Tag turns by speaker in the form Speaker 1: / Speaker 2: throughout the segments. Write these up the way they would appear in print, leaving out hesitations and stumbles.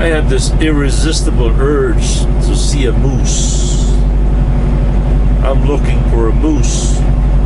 Speaker 1: I have this irresistible urge to see a moose. I'm looking for a moose.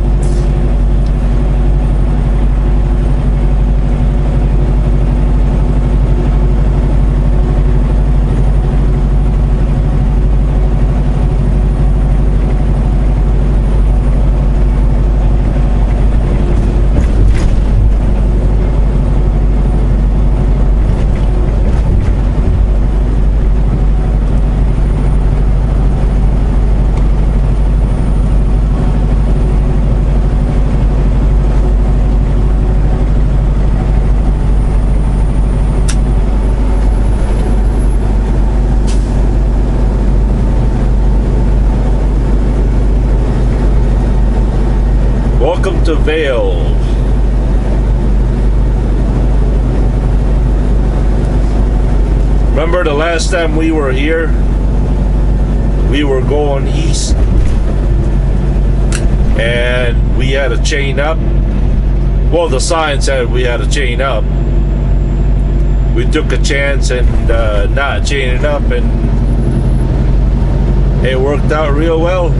Speaker 1: Welcome to Vail. Remember the last time we were here? We were going east and we had to chain up. Well, the sign said we had to chain up. We took a chance and not chaining up, and it worked out real well.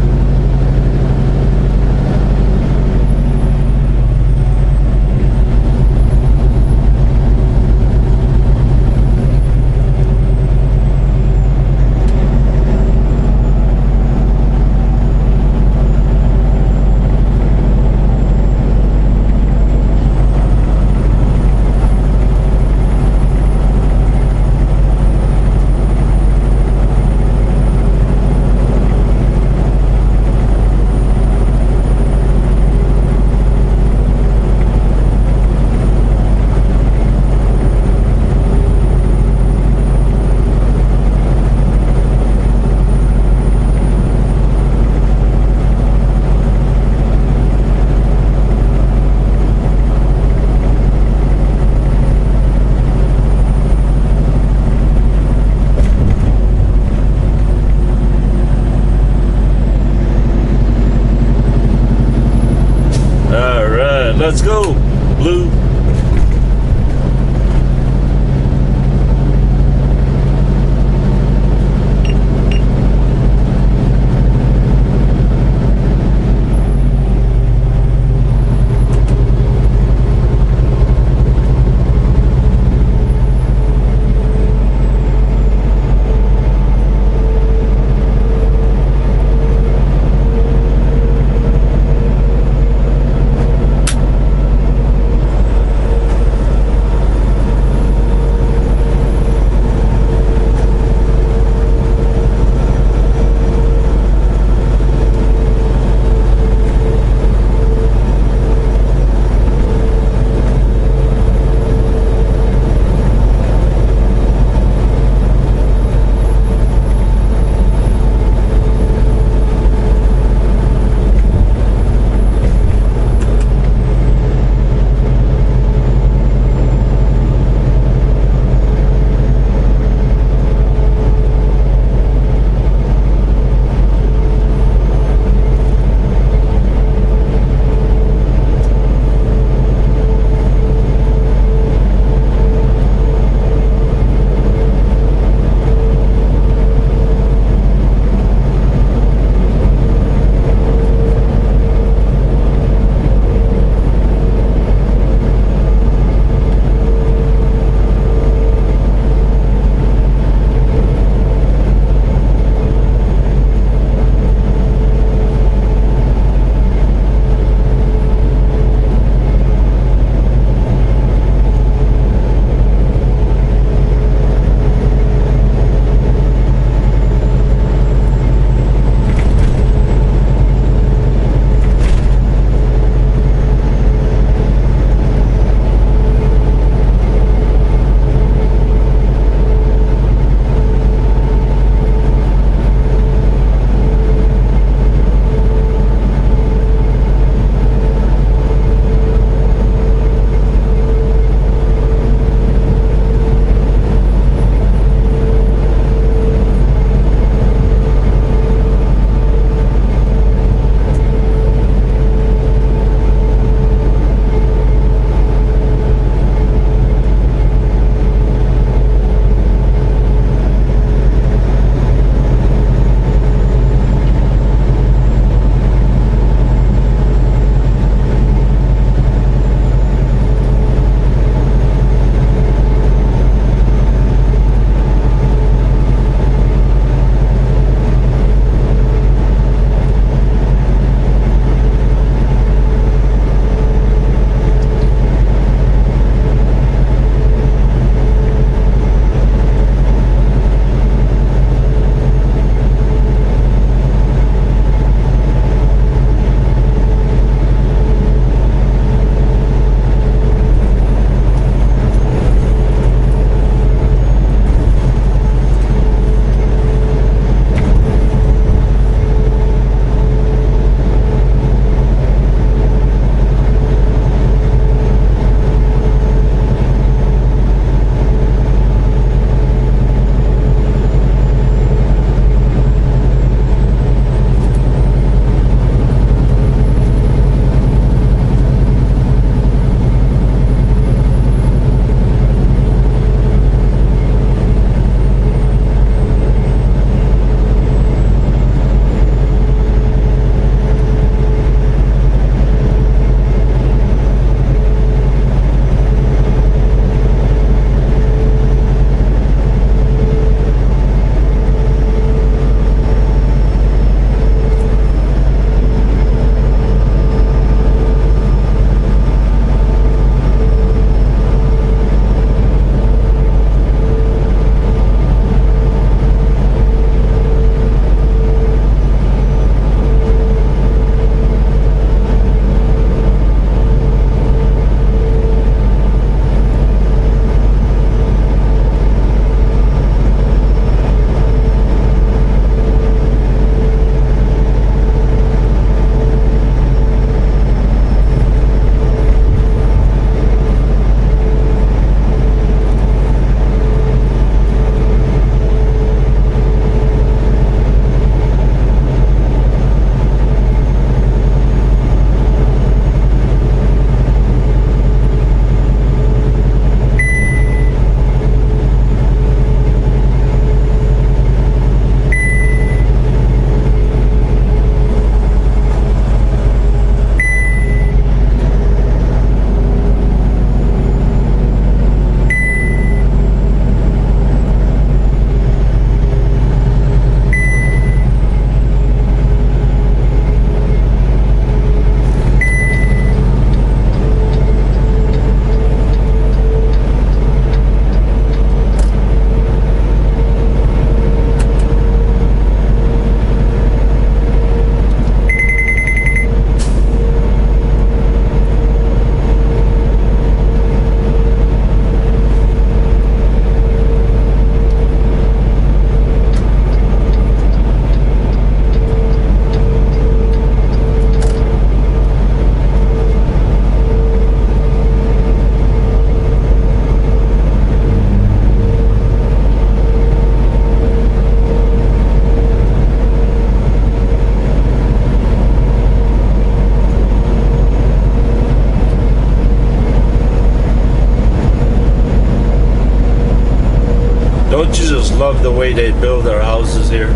Speaker 1: love the way they build their houses here.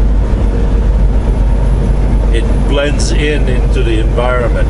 Speaker 1: It blends in into the environment.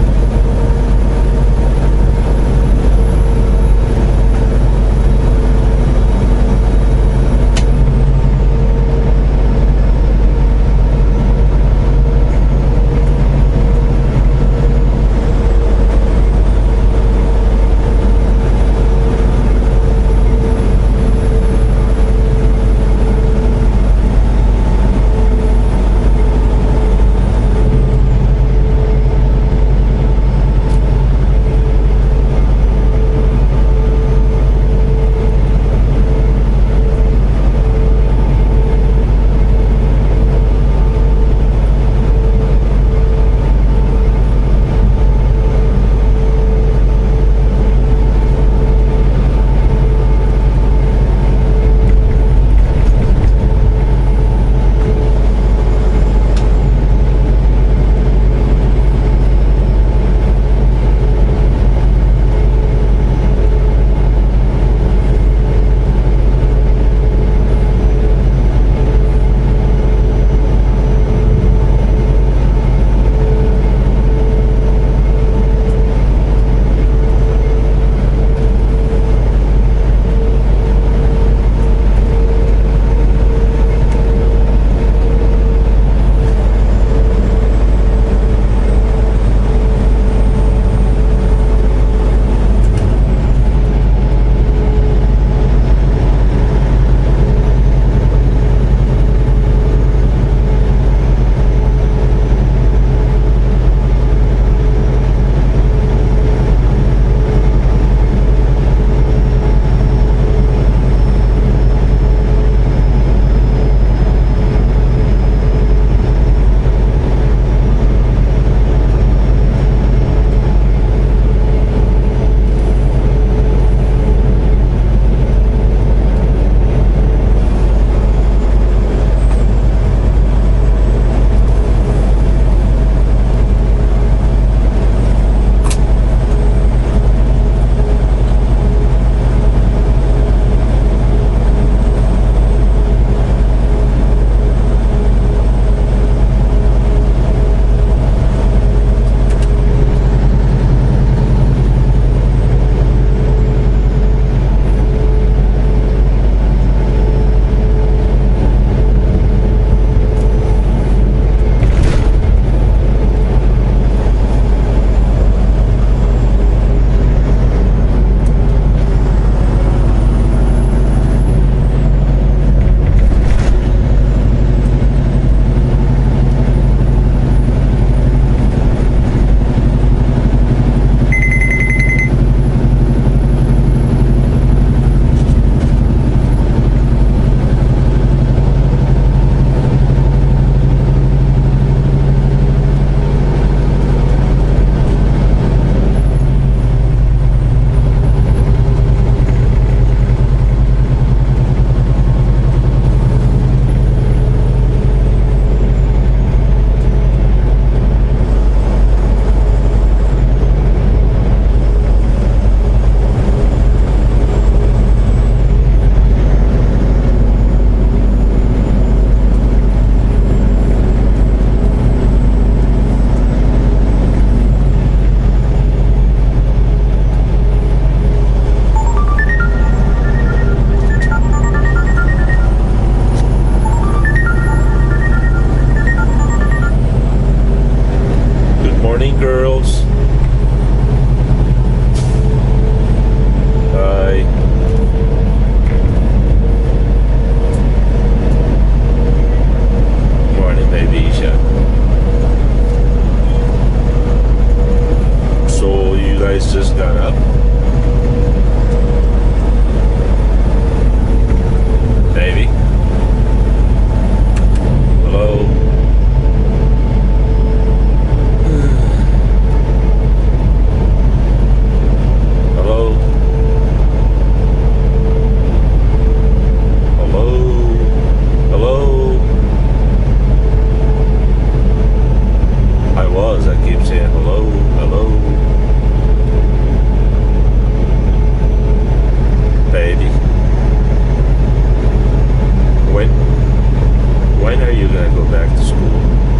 Speaker 1: back to school.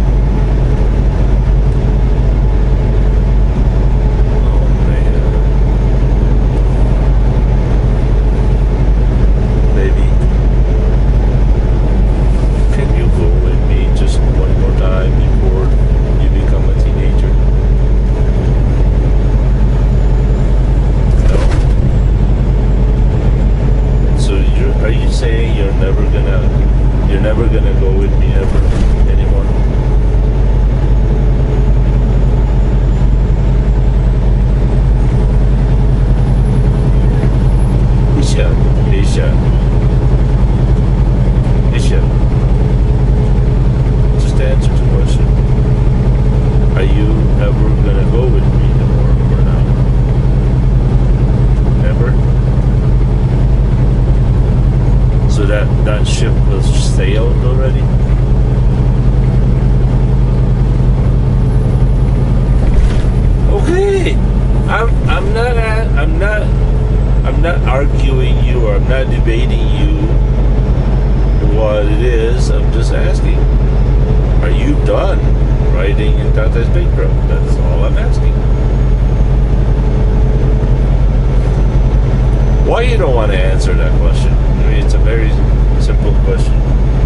Speaker 1: Oh man. Baby, can you go with me just one more time before you become a teenager? No? So are you saying you're never gonna go with me ever anymore? Isha, just answer the question. Are you ever gonna go with me anymore or not? Ever? So that ship was sailed already? Okay. I'm not arguing you or I'm not debating you what it is. I'm just asking. Are you done riding in Tata's bankrupt? That's all I'm asking. Why you don't want to answer that question? I mean, it's a very simple question.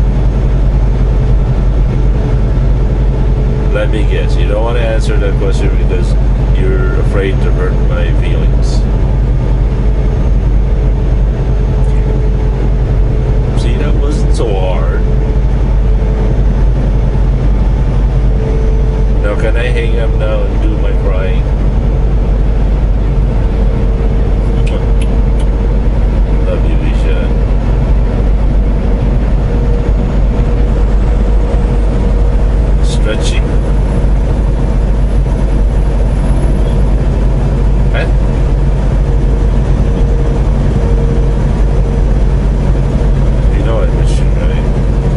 Speaker 1: Let me guess. You don't want to answer that question because you're afraid to hurt my feelings. See, that wasn't so hard. Now, can I hang up now and do my crying? Love you, Lisha. Stretching. Huh? You know I miss you, right?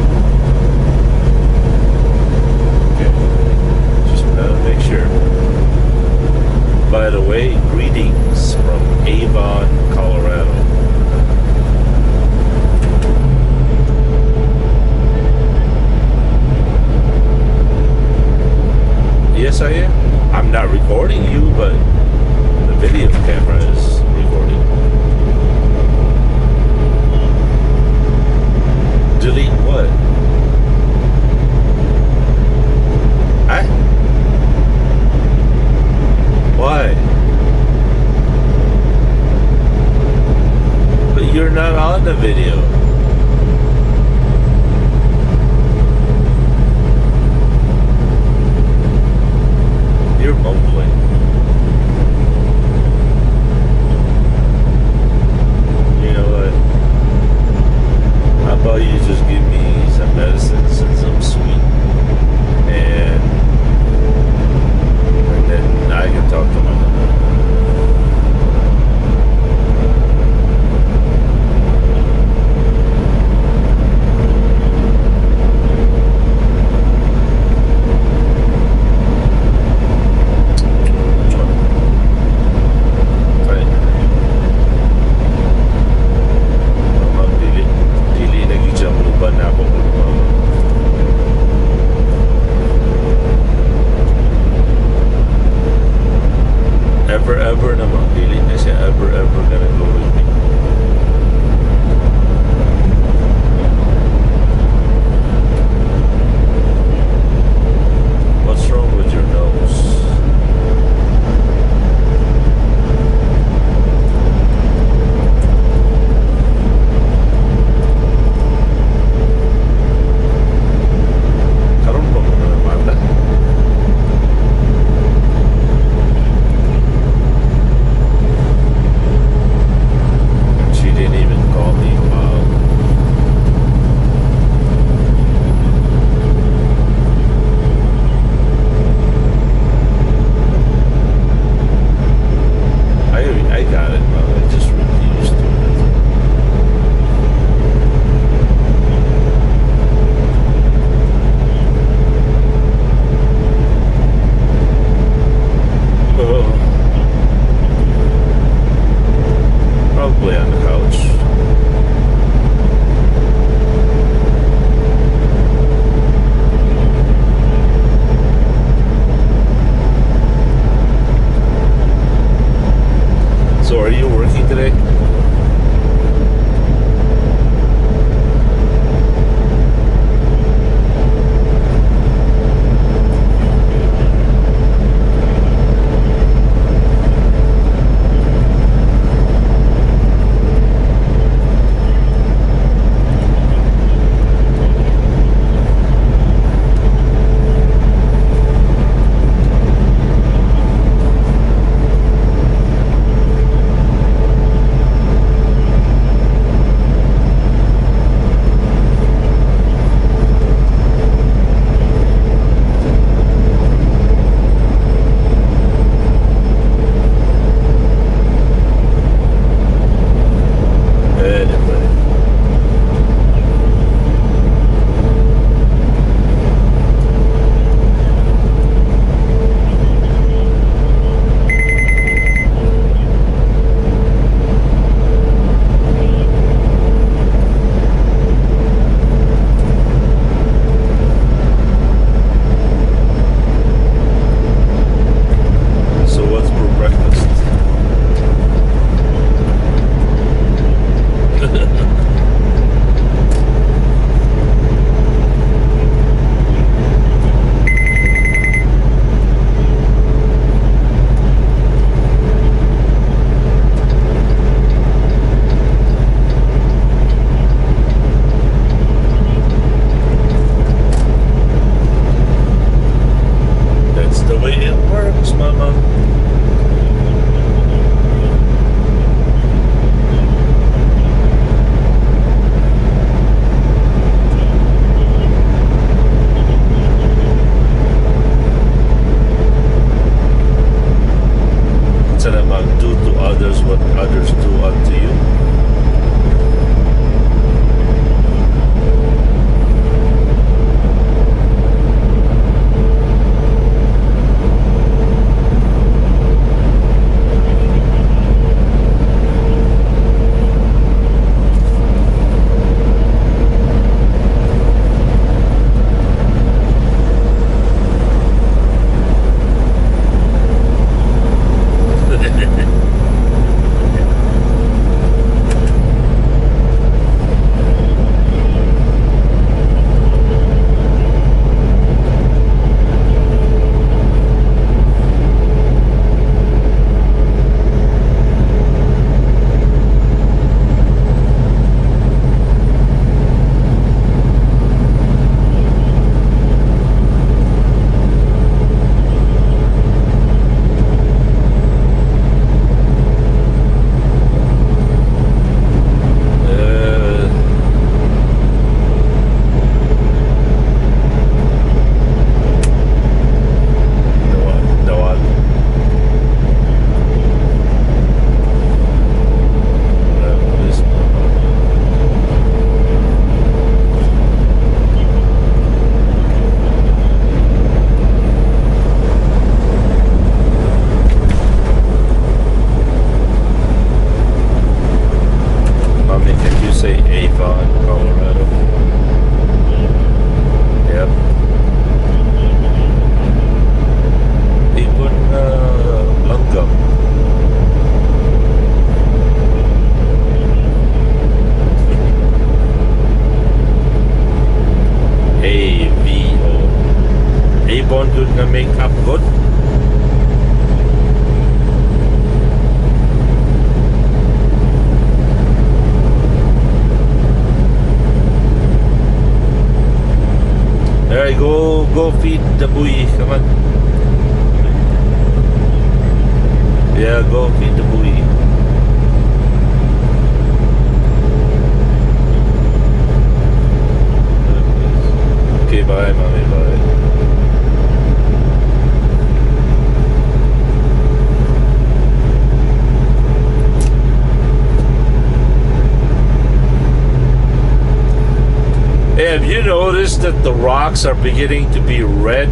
Speaker 1: Bond gonna make up good. Alright, go feed the buoy, come on. Yeah, go feed the buoy. Okay, bye, mommy, bye. Hey, have you noticed that the rocks are beginning to be red?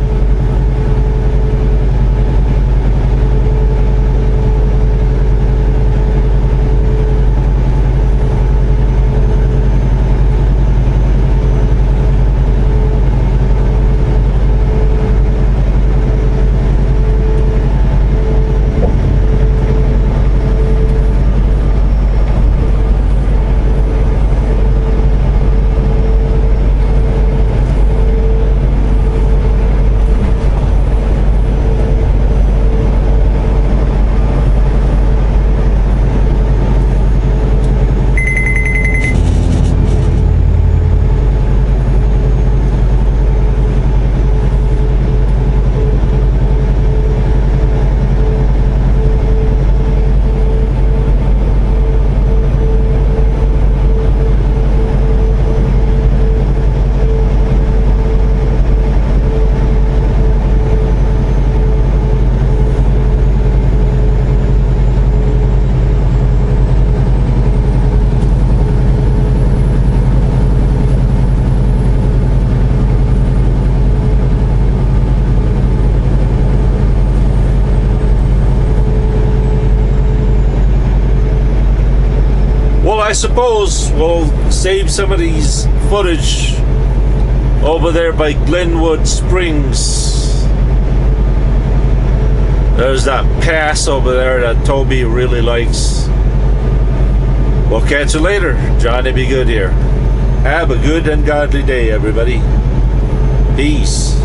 Speaker 1: I suppose we'll save some of these footage over there by Glenwood Springs. There's that pass over there that Toby really likes. We'll catch you later. Johnny B. Good here. Have a good and godly day, everybody. Peace.